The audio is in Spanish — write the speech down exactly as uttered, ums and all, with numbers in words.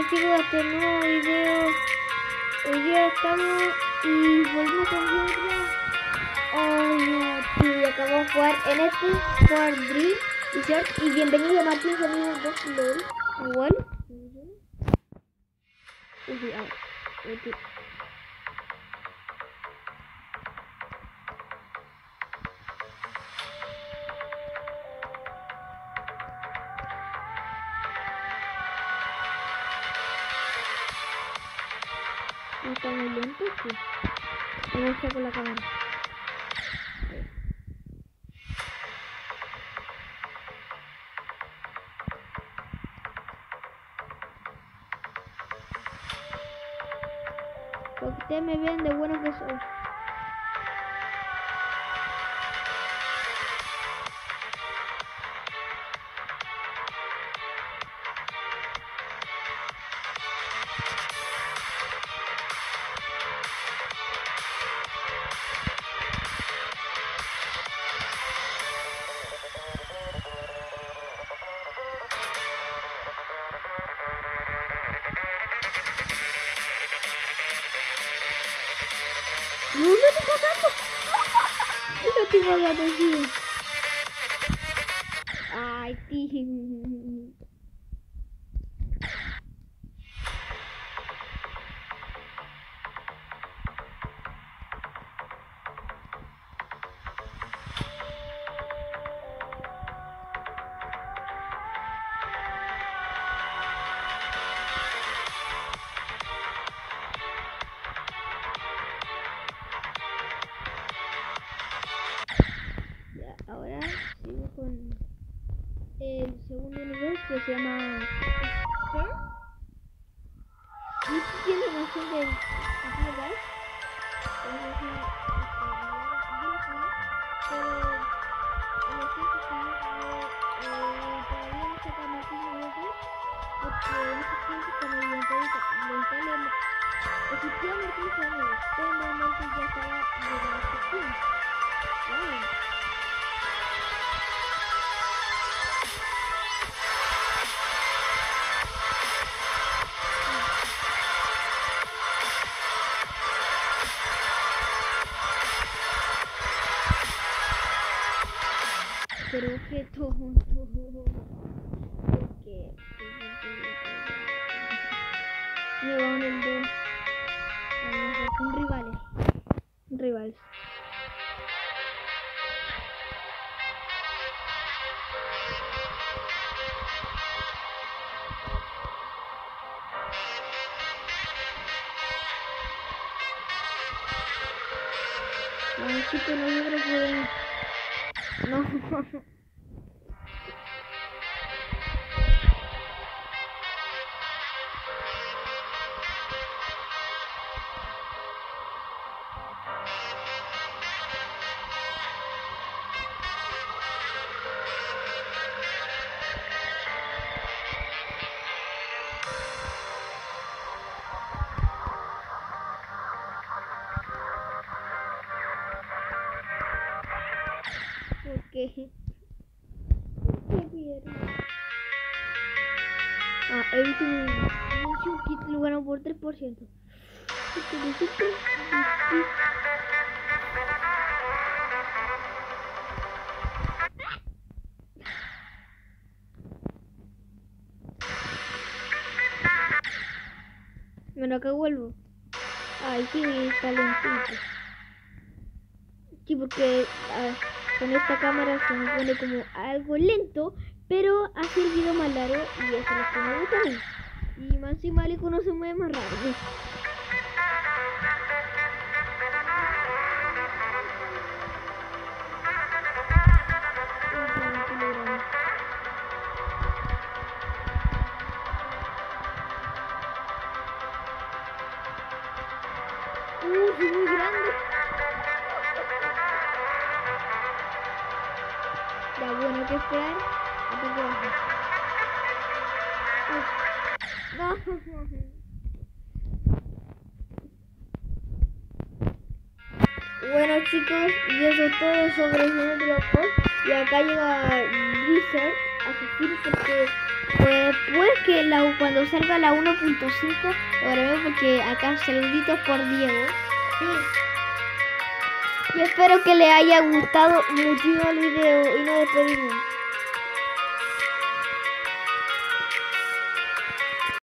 chicos, hasta el nuevo video. Hoy día estamos y volvemos con video. Oh, sí, acabamos de jugar en este por Drill y Short. Y bienvenido a Martín, amigos de LOL. Igual. Uy, ah, okay. Está muy lento, sí. Me voy a sacar la cámara. Porque ustedes me ven de buenos que soy. No, no estoy pasando. No estoy pasando, tío. Ay, tío. Ahora sigo con el segundo nivel que se llama Star. Y si tiene la canción del lugar, pero en el tiempo que todavía no saca Martín nivel porque en ese tiempo cuando lo instalé existía Martín nivel, pero normalmente ya estaba de la sección. Wow. Pero que tonto. Porque me van el dos. Son rivales. Rivales. No, chicos, no yo creo que no. ¿Por qué? ¿Por qué pierdo? Ah, he visto un Mission Kit, lo ganó por tres por ciento. Bueno, acá vuelvo. Ay, sí, está lentito. Sí, porque ah, con esta cámara se me pone como algo lento, pero hace el video más largo y eso es lo que me gusta a mí. Y más y mal no se mueve más rápido. Uh, es muy grande. Ya, bueno, hay que esperar a que baje. No. Bueno, chicos, y eso es todo sobre el Block. Y acá llega Blizzard a sufrir porque Después que la, cuando salga la uno punto cinco lo grabé porque acá saluditos por Diego. Y espero que les haya gustado muchísimo el video y nos despedimos.